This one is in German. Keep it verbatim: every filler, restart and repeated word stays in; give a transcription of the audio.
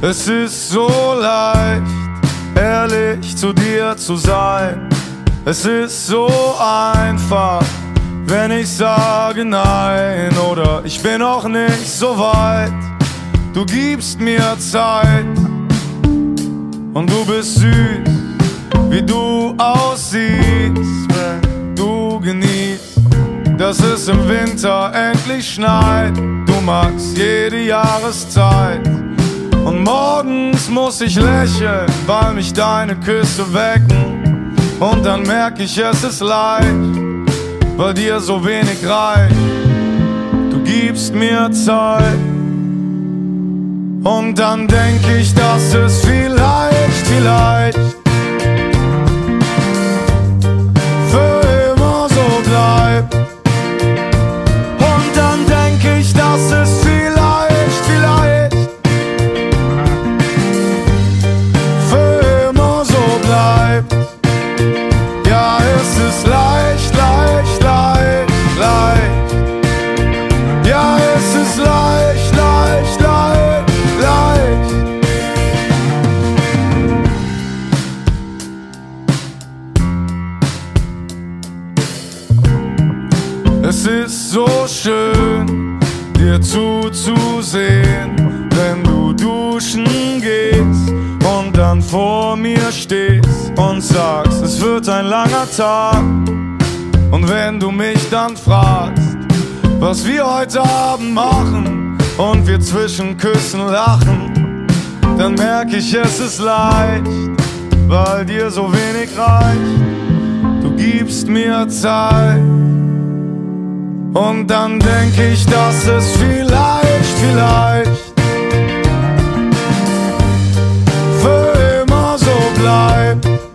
Es ist so leicht, ehrlich zu dir zu sein. Es ist so einfach, wenn ich sage nein oder ich bin noch nicht so weit. Du gibst mir Zeit und du bist süß, wie du aussiehst, wenn du genießt, dass es im Winter endlich schneit. Du magst jede Jahreszeit und morgens muss ich lächeln, weil mich deine Küsse wecken. Und dann merk ich, es ist leicht, weil dir so wenig reicht. Du gibst mir Zeit und dann denk ich, dass es vielleicht, vielleicht für immer so bleibt. Und dann denk ich, dass es vielleicht, vielleicht für immer so bleibt. Ja, es ist leicht, leicht, leicht, leicht. Ja, es ist leicht, leicht, leicht, leicht. Es ist so schön, dir zuzusehen, wenn du duschen gehst und dann vor mir stehst und sagst, es wird ein langer Tag. Und wenn du mich dann fragst, was wir heute Abend machen und wir zwischen Küssen lachen, dann merk ich, es ist leicht, weil dir so wenig reicht. Du gibst mir Zeit und dann denk ich, dass es vielleicht, vielleicht für immer so bleibt.